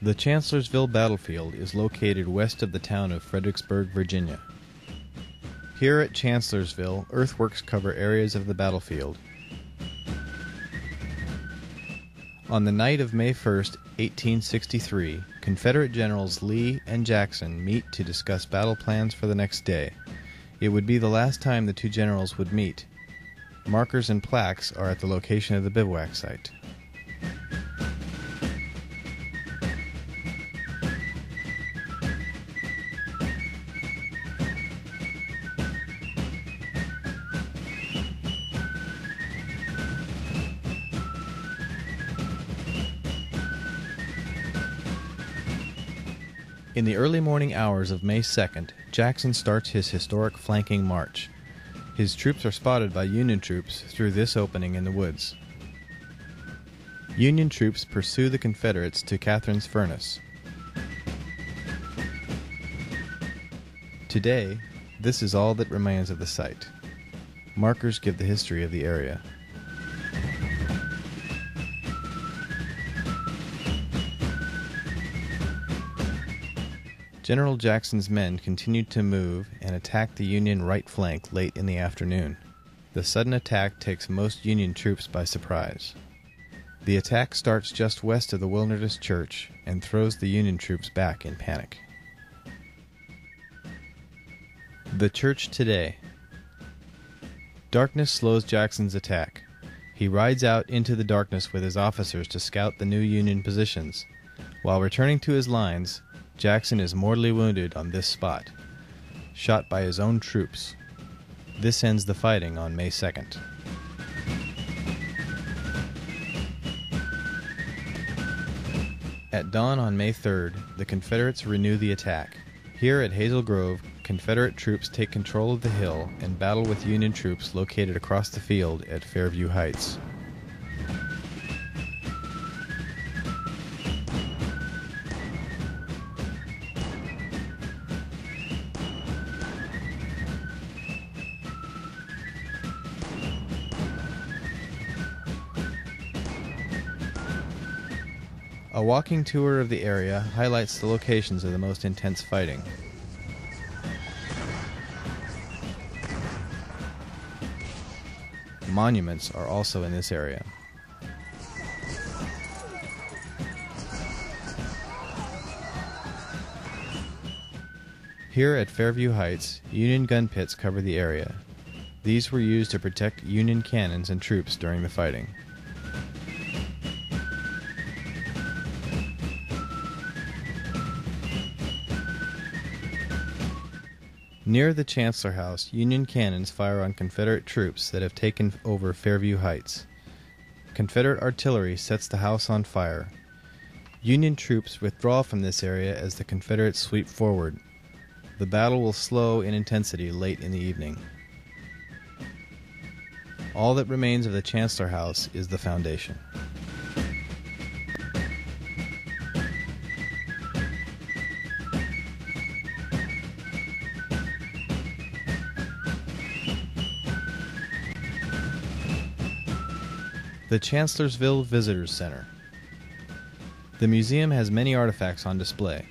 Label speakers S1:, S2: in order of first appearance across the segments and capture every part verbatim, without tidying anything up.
S1: The Chancellorsville Battlefield is located west of the town of Fredericksburg, Virginia. Here at Chancellorsville, earthworks cover areas of the battlefield. On the night of May first, eighteen sixty-three, Confederate Generals Lee and Jackson meet to discuss battle plans for the next day. It would be the last time the two generals would meet. Markers and plaques are at the location of the bivouac site. In the early morning hours of May second, Jackson starts his historic flanking march. His troops are spotted by Union troops through this opening in the woods. Union troops pursue the Confederates to Catherine's Furnace. Today, this is all that remains of the site. Markers give the history of the area. General Jackson's men continued to move and attack the Union right flank late in the afternoon. The sudden attack takes most Union troops by surprise. The attack starts just west of the Wilderness Church and throws the Union troops back in panic. The church today. Darkness slows Jackson's attack. He rides out into the darkness with his officers to scout the new Union positions. While returning to his lines, Jackson is mortally wounded on this spot, shot by his own troops. This ends the fighting on May second. At dawn on May third, the Confederates renew the attack. Here at Hazel Grove, Confederate troops take control of the hill and battle with Union troops located across the field at Fairview Heights. A walking tour of the area highlights the locations of the most intense fighting. Monuments are also in this area. Here at Fairview Heights, Union gun pits cover the area. These were used to protect Union cannons and troops during the fighting. Near the Chancellor House, Union cannons fire on Confederate troops that have taken over Fairview Heights. Confederate artillery sets the house on fire. Union troops withdraw from this area as the Confederates sweep forward. The battle will slow in intensity late in the evening. All that remains of the Chancellor House is the foundation. The Chancellorsville Visitors Center. The museum has many artifacts on display.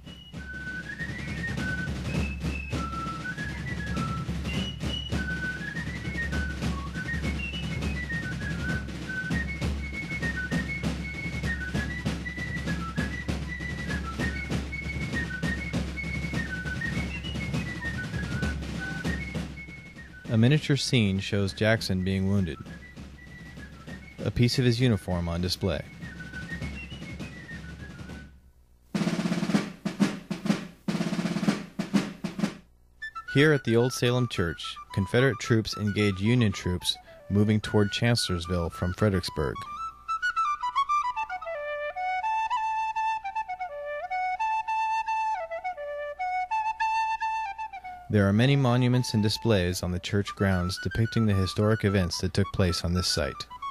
S1: A miniature scene shows Jackson being wounded. A piece of his uniform on display. Here at the Old Salem Church, Confederate troops engage Union troops moving toward Chancellorsville from Fredericksburg. There are many monuments and displays on the church grounds depicting the historic events that took place on this site.